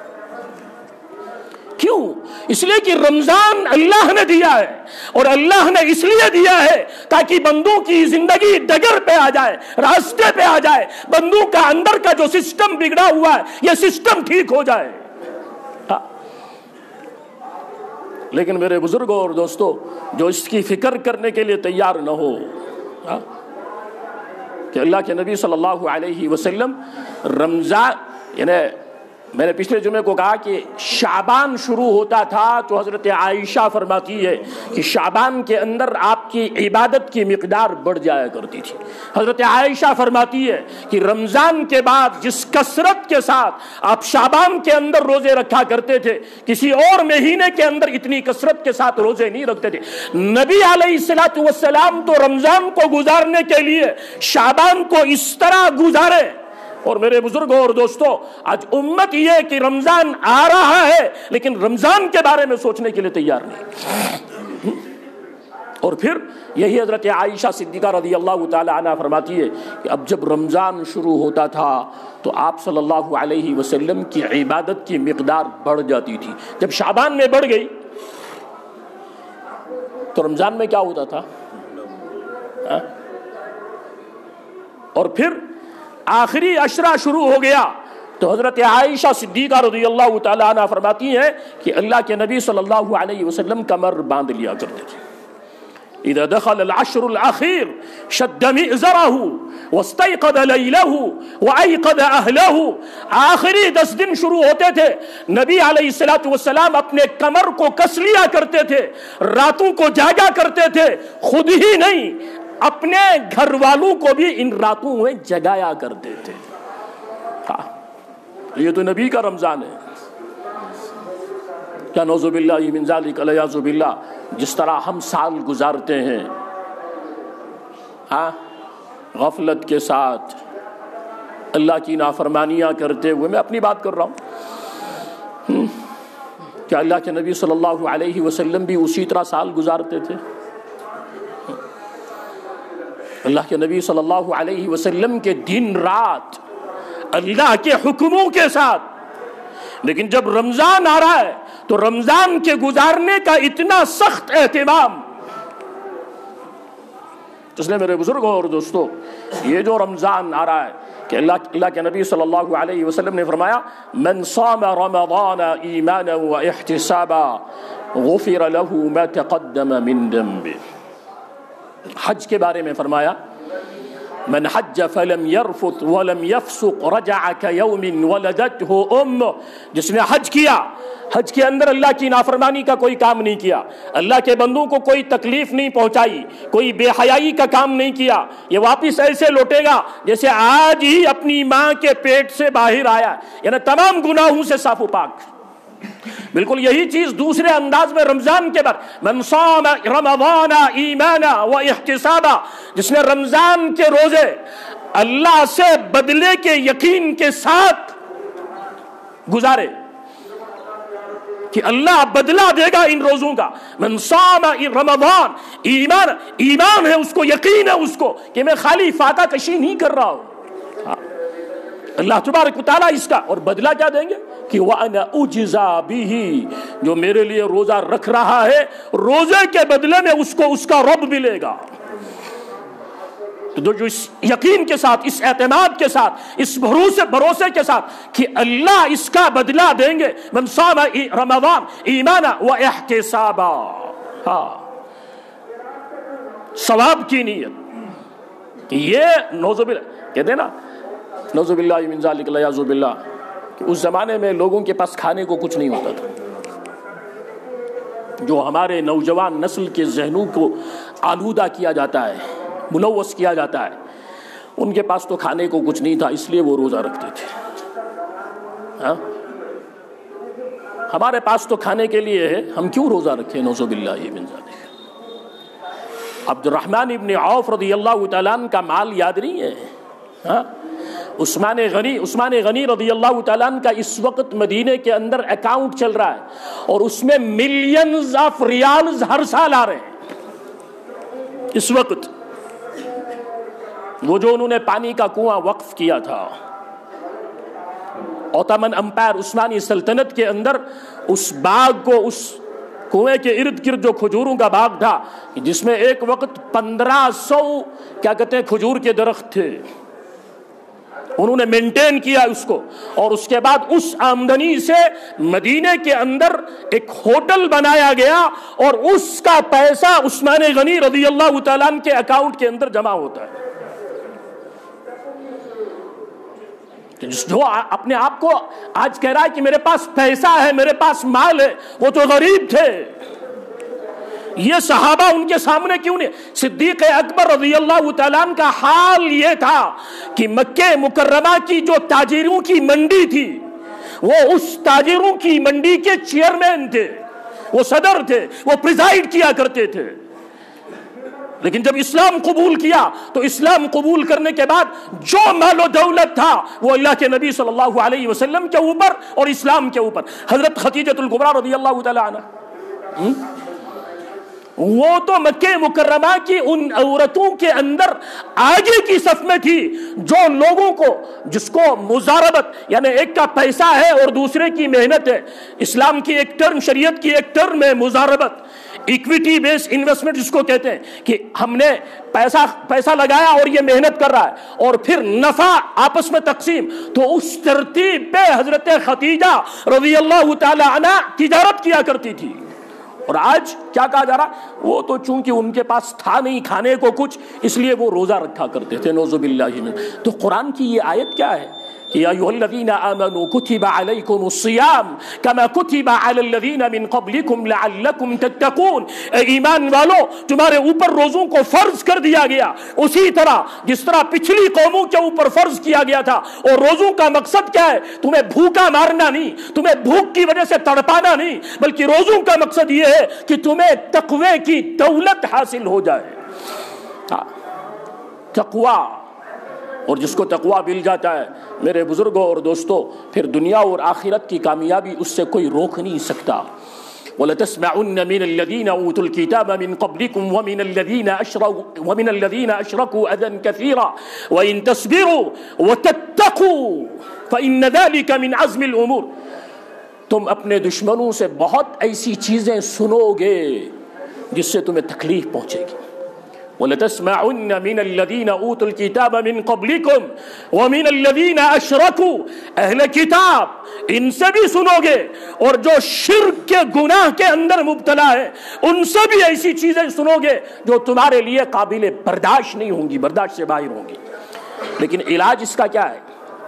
کیوں؟ اس لیے کہ رمضان اللہ نے دیا ہے, اور اللہ نے اس لیے دیا ہے تاکہ بندوں کی زندگی ڈگر پہ آ جائے, راستے پہ آ جائے, بندوں کا اندر کا جو سسٹم بگڑا ہوا ہے یہ سسٹم ٹھیک ہو جائے. لیکن میرے بزرگوں اور دوستوں, جو اس کی فکر کرنے کے لیے تیار نہ ہو کہ اللہ کے نبی صلی اللہ علیہ وسلم رمضان, یعنی میں نے پچھلے جمعے کو کہا کہ شعبان شروع ہوتا تھا تو حضرت عائشہ فرماتی ہے کہ شعبان کے اندر آپ کی عبادت کی مقدار بڑھ جایا کرتی تھی. حضرت عائشہ فرماتی ہے کہ رمضان کے بعد جس کثرت کے ساتھ آپ شعبان کے اندر روزے رکھا کرتے تھے, کسی اور مہینے کے اندر اتنی کثرت کے ساتھ روزے نہیں رکھتے تھے. نبی علیہ الصلوۃ والسلام تو رمضان کو گزارنے کے لیے شعبان کو اس طرح گزارے. اور میرے بزرگوں اور دوستوں, آج امت یہ کہ رمضان آ رہا ہے لیکن رمضان کے بارے میں سوچنے کے لیے تیار نہیں. اور پھر یہی حضرت عائشہ صدیقہ رضی اللہ تعالی عنہ فرماتی ہے کہ اب جب رمضان شروع ہوتا تھا تو آپ صلی اللہ علیہ وسلم کی عبادت کی مقدار بڑھ جاتی تھی. جب شعبان میں بڑھ گئی تو رمضان میں کیا ہوتا تھا؟ اور پھر آخری عشرہ شروع ہو گیا تو حضرت عائشہ صدیقہ رضی اللہ تعالی عنہ فرماتی ہیں کہ اللہ کے نبی صلی اللہ علیہ وسلم کمر باندھ لیا کرتے تھے. اذا دخل العشر الاخیر شد مئزره واستيقظ ليله وايقظ اهله. آخری دس دن شروع ہوتے تھے, نبی علیہ الصلوۃ والسلام اپنے کمر کو کس لیا کرتے تھے, راتوں کو جاگا کرتے تھے, خود ہی نہیں اپنے گھر والوں کو بھی ان راتوں میں جگایا کرتے تھے. ہاں, یہ تو نبی کا رمضان ہے. کیا نعوذ باللہ من ذالک الیاذ باللہ, جس طرح ہم سال گزارتے ہیں ہاں غفلت کے ساتھ, اللہ کی نافرمانیاں کرتے ہوئے. میں اپنی بات کر رہا ہوں, کیا اللہ کے نبی صلی اللہ علیہ وسلم بھی اسی طرح سال گزارتے تھے؟ اللہ کے نبی صلی اللہ علیہ وسلم کے دن رات اللہ کے حکموں کے ساتھ, لیکن جب رمضان آ رہا ہے تو رمضان کے گزارنے کا اتنا سخت اہتمام. اس لیے میرے بزرگوں اور دوستوں, یہ جو رمضان آ رہا ہے کہ اللہ اللہ کے نبی صلی اللہ علیہ وسلم نے فرمایا من صام رمضان ایمانا واحتسابا غفر له ما تقدم من ذنبه. حج کے بارے میں فرمایا من حج فلم يرفث ولم يفسق رجع كيوم ولدته امه. جس نے حج کیا, حج کے اندر اللہ کی نافرمانی کا کوئی کام نہیں کیا, اللہ کے بندوں کو کوئی تکلیف نہیں پہنچائی, کوئی بے حیائی کا کام نہیں کیا, یہ واپس ایسے لوٹے گا جیسے آج ہی اپنی ماں کے پیٹ سے باہر آیا, یعنی تمام گناہوں سے صاف و پاک. بالکل یہی چیز دوسرے انداز میں رمضان کے بعد من صام رمضان ایمانا و احتسابا, جس نے رمضان کے روزے اللہ سے بدلے کے یقین کے ساتھ گزارے کہ اللہ بدلہ دے گا ان روزوں کا. من صام رمضان ایمان, ایمان ہے اس کو, یقین ہے اس کو کہ میں خالی فاتح کشی نہیں کر رہا ہوں. اللہ تبارک و تعالیٰ اس کا اور بدلہ کیا دیں گے کہ وَأَنَا أُجْزَى بِهِ, جو میرے لیے روزہ رکھ رہا ہے روزے کے بدلے میں اس کو اس کا رب ملے گا. تو جو اس یقین کے ساتھ, اس اعتماد کے ساتھ, اس بھروسے بھروسے کے ساتھ کہ اللہ اس کا بدلہ دیں گے, من صام رمضان ایمانا واحتسابا, ہاں ثواب کی نیت. یہ نعوذ باللہ کہتے ہیں نا, نعوذ باللہ من ذالک الیاذ باللہ, کہ اس زمانے میں لوگوں کے پاس کھانے کو کچھ نہیں ہوتا تھا. جو ہمارے نوجوان نسل کے ذہنوں کو آلودہ کیا جاتا ہے, ملوث کیا جاتا ہے, ان کے پاس تو کھانے کو کچھ نہیں تھا, اس لیے وہ روزہ رکھتے تھے. ہاں ہمارے پاس تو کھانے کے لیے ہے, ہم کیوں روزہ رکھیں؟ نعوذ باللہ من ذالک. عبد الرحمن ابن عوف رضی اللہ تعالیٰ عنہ کا مال یاد نہیں ہے؟ ہاں عثمان غنی عثمان غنی رضی اللہ تعالیٰ عنہ کا اس وقت مدینے کے اندر اکاؤنٹ چل رہا ہے اور اس میں ملینز آف ریالز ہر سال آ رہے ہیں. اس وقت وہ جو انہوں نے پانی کا کنواں وقف کیا تھا اوتمن امپائر عثمانی سلطنت کے اندر، اس باغ کو، اس کنویں کے ارد گرد جو کھجوروں کا باغ تھا جس میں ایک وقت پندرہ سو کیا کہتے ہیں کھجور کے درخت تھے، انہوں نے مینٹین کیا اس کو، اور اس کے بعد اس آمدنی سے مدینے کے اندر ایک ہوٹل بنایا گیا اور اس کا پیسہ عثمان غنی رضی اللہ تعالیٰ عنہ کے اکاؤنٹ کے اندر جمع ہوتا ہے۔ جو اپنے آپ کو آج کہہ رہا ہے کہ میرے پاس پیسہ ہے، میرے پاس مال ہے، وہ تو غریب تھے۔ یہ صحابہ ان کے سامنے کیوں نہیں؟ صدیق اکبر رضی اللہ تعالیٰ عنہ کا حال یہ تھا کہ مکہ مکرمہ کی جو تاجروں کی منڈی تھی، وہ اس تاجروں کی منڈی کے چیئرمین تھے، وہ صدر تھے، وہ پریزائیڈ کیا کرتے تھے۔ لیکن جب اسلام قبول کیا تو اسلام قبول کرنے کے بعد جو مال و دولت تھا وہ اللہ کے نبی صلی اللہ علیہ وسلم کے اوپر اور اسلام کے اوپر۔ حضرت خدیجہ الکبریٰ رضی اللہ تعالیٰ عنہ، وہ تو مکہ مکرمہ کی ان عورتوں کے اندر آگے کی صف میں تھی جو لوگوں کو، جس کو مزاربت یعنی ایک کا پیسہ ہے اور دوسرے کی محنت ہے، اسلام کی ایک ٹرم، شریعت کی ایک ٹرم ہے مزاربت، ایکویٹی بیس انویسٹمنٹ جس کو کہتے ہیں کہ ہم نے پیسہ پیسہ لگایا اور یہ محنت کر رہا ہے اور پھر نفع آپس میں تقسیم، تو اس ترتیب پہ حضرت خدیجہ رضی اللہ تعالی عنہ تجارت کیا کرتی تھی۔ اور آج کیا کہا جا رہا؟ وہ تو چونکہ ان کے پاس تھا نہیں کھانے کو کچھ، اس لیے وہ روزہ رکھا کرتے تھے، نعوذ باللہ من۔ تو قرآن کی یہ آیت کیا ہے؟ یا ایھا الذین آمنوا کتب علیکم الصیام کما کتب علی الذین من قبلکم لعلکم تتقون۔ اے ایمان والو، تمہارے اوپر روزوں کو فرض کر دیا گیا اسی طرح جس طرح پچھلی قوموں کے اوپر فرض کیا گیا تھا۔ اور روزوں کا مقصد کیا ہے؟ تمہیں بھوکا مارنا نہیں، تمہیں بھوک کی وجہ سے تڑپانا نہیں، بلکہ روزوں کا مقصد یہ ہے کہ تمہیں تقوی کی دولت حاصل ہو جائے۔ تقوی، اور جس کو تقوی مل جاتا ہے میرے بزرگوں اور دوستوں، پھر دنیا اور آخرت کی کامیابی اس سے کوئی روک نہیں سکتا۔ وَلَتَسْمَعُنَّ مِنَ الَّذِينَ أُوتُوا الْكِتَابَ مِنْ قَبْلِكُمْ وَمِنَ الَّذِينَ أَشْرَكُوا وَمِنَ الَّذِينَ أَشْرَكُوا أَذًى كَثِيرًا وَإِن تَصْبِرُوا وَتَتَّقُوا فَإِنَّ ذَلِكَ مِنْ عَزْمِ الْأُمُورِ۔ تم اپنے دشمنوں سے بہت ایسی چیزیں سنو گے جس سے تمہیں تکلیف پہنچے گی۔ وَلَتَسْمَعُنَّ مِنَ الَّذِينَ أُوتُوا الْكِتَابَ مِنْ قَبْلِكُمْ وَمِنَ الَّذِينَ أَشْرَكُوا، اہل کتاب ان سے بھی سنو گے، اور جو شرک کے گناہ کے اندر مبتلا ہے ان سے بھی ایسی چیزیں سنو گے جو تمہارے لیے قابل برداشت نہیں ہوں گی، برداشت سے باہر ہوں گی۔ لیکن علاج اس کا کیا ہے؟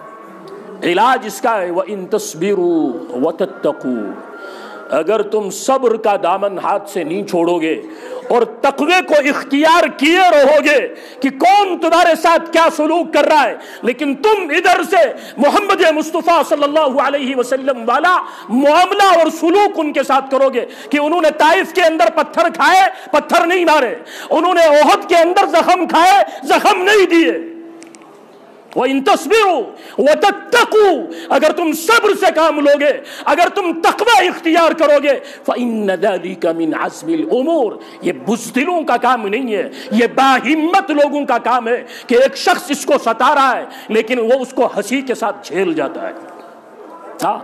علاج اس کا ہے وَإِن تَصْبِرُوا وَتَتَّقُوا، اگر تم صبر کا دامن ہاتھ سے نہیں چھوڑو گے اور تقوی کو اختیار کیے رہو گے کہ کون تمہارے ساتھ کیا سلوک کر رہا ہے، لیکن تم ادھر سے محمد مصطفیٰ صلی اللہ علیہ وسلم والا معاملہ اور سلوک ان کے ساتھ کرو گے کہ انہوں نے طائف کے اندر پتھر کھائے، پتھر نہیں مارے، انہوں نے احد کے اندر زخم کھائے، زخم نہیں دیے۔ وَإِن تَصْبِرُوا وَتَتَّقُوا، اگر تم صبر سے کام لوگے، اگر تم تقوی اختیار کرو گے، فَإِنَّ ذَلِكَ مِنْ عَزْمِ الْأُمُورِ، یہ بزدلوں کا کام نہیں ہے، یہ باہمت لوگوں کا کام ہے کہ ایک شخص اس کو ستا رہا ہے لیکن وہ اس کو ہنسی کے ساتھ جھیل جاتا ہے۔ ہاں،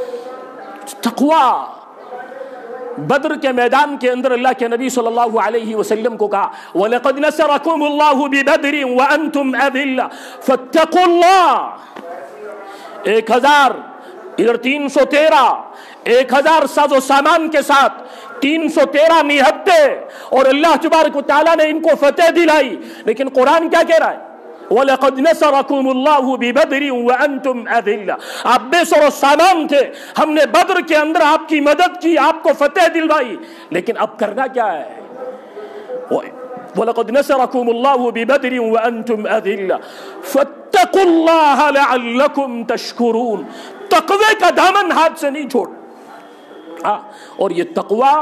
تقوی۔ بدر کے میدان کے اندر اللہ کے نبی صلی اللہ علیہ وسلم کو کہا وَلَقَدْ نَصَرَكُمُ اللَّهُ بِبَدْرٍ وَأَنْتُمْ أَذِلَّةٌ فَاتَّقُوا اللَّهَ۔ ایک ہزار، ادھر تین سو تیرہ، ایک ہزار ساز و سامان کے ساتھ تین سو تیرہ نہتے، اور اللہ تبارک و تعالیٰ نے ان کو فتح دلائی۔ لیکن قرآن کیا کہہ رہا ہے؟ وَلَقَدْ نَصَرَكُمُ اللَّهُ بِبَدْرٍ وَأَنْتُمْ أَذِلَّةٌ، آپ بے سر و سامان تھے، ہم نے بدر کے اندر آپ کی مدد کی، آپ کو فتح دلوائی، لیکن اب کرنا کیا ہے؟ وَلَقَدْ نَصَرَكُمُ اللَّهُ بِبَدْرٍ وَأَنْتُمْ أَذِلَّةٌ فَاتَّقُوا اللَّهَ لَعَلَّكُمْ تَشْكُرُونَ۔ تقوی کا دامن ہاتھ سے نہیں چھوڑ۔ ہاں، اور یہ تقوی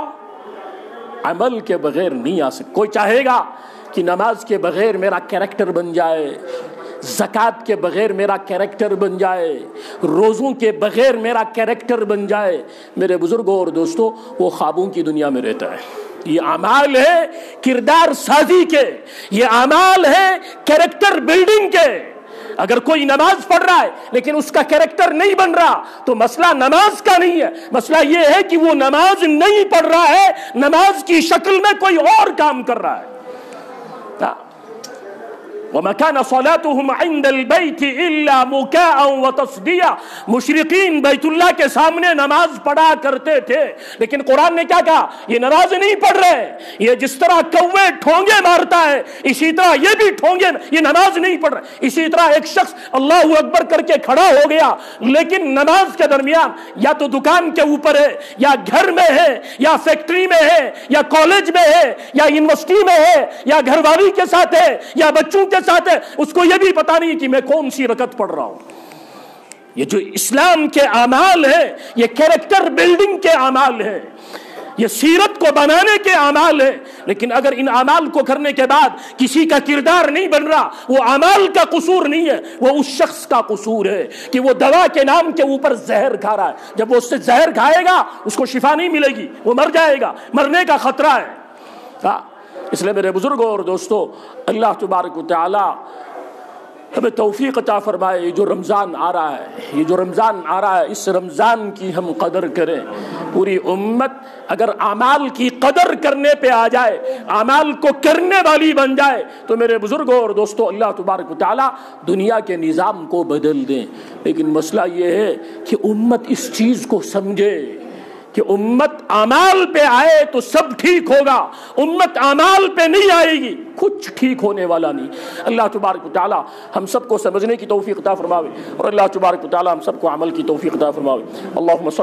عمل کے بغیر نہیں آ سکتا۔ کوئی چاہے گا کہ نماز کے بغیر میرا کیریکٹر بن جائے، زکوٰۃ کے بغیر میرا کیریکٹر بن جائے، روزوں کے بغیر میرا کیریکٹر بن جائے، میرے بزرگوں اور دوستوں، وہ خوابوں کی دنیا میں رہتا ہے۔ یہ اعمال ہے کردار سازی کے، یہ اعمال ہے کیریکٹر بلڈنگ کے۔ اگر کوئی نماز پڑھ رہا ہے لیکن اس کا کیریکٹر نہیں بن رہا تو مسئلہ نماز کا نہیں ہے، مسئلہ یہ ہے کہ وہ نماز نہیں پڑھ رہا ہے، نماز کی شکل میں کوئی اور کام کر رہا ہے۔ وَمَا كَانَ صَلَاتُهُمْ عِنْدَ الْبَيْتِ إِلَّا مُكَاءً وَتَصْدِيًّا، مشرقین بیت اللہ کے سامنے نماز پڑھا کرتے تھے، لیکن قرآن نے کیا کہا؟ یہ نماز نہیں پڑھ رہے، یہ جس طرح کوے ٹھونگے مارتا ہے اسی طرح یہ بھی ٹھونگے، یہ نماز نہیں پڑھ رہے۔ اسی طرح ایک شخص اللہ اکبر کر کے کھڑا ہو گیا لیکن نماز کے درمیان یا تو دکان کے اوپر ہے یا گھر میں ہے یا فیکٹری میں ہے یا کالج میں ہے یا یونیورسٹی میں ہے یا گھر والی کے ساتھ ہے یا بچوں کے ساتھ ہے، اس کو یہ بھی پتا نہیں کہ میں کون سی رکعت پڑھ رہا ہوں۔ یہ جو اسلام کے اعمال ہیں یہ کیریکٹر بلڈنگ کے اعمال ہیں، یہ سیرت کو بنانے کے اعمال ہیں، لیکن اگر ان اعمال کو کرنے کے بعد کسی کا کردار نہیں بن رہا، وہ اعمال کا قصور نہیں ہے، وہ اس شخص کا قصور ہے کہ وہ دوا کے نام کے اوپر زہر کھا رہا ہے۔ جب وہ اس سے زہر کھائے گا اس کو شفا نہیں ملے گی، وہ مر جائے گا، مرنے کا خطرہ ہے۔ اس لیے میرے بزرگوں اور دوستوں، اللہ تبارک و تعالی ہمیں توفیق عطا فرمائے۔ یہ جو رمضان آ رہا ہے یہ جو رمضان آ رہا ہے اس رمضان کی ہم قدر کریں۔ پوری امت اگر اعمال کی قدر کرنے پہ آ جائے، اعمال کو کرنے والی بن جائے، تو میرے بزرگوں اور دوستوں اللہ تبارک و تعالی دنیا کے نظام کو بدل دیں۔ لیکن مسئلہ یہ ہے کہ امت اس چیز کو سمجھے کہ امت اعمال پہ آئے تو سب ٹھیک ہوگا، امت اعمال پہ نہیں آئے گی کچھ ٹھیک ہونے والا نہیں۔ اللہ تبارک و تعالی ہم سب کو سمجھنے کی توفیق عطا فرماوے اور اللہ تبارک و تعالی ہم سب کو عمل کی توفیق عطا فرماوے۔ اللہم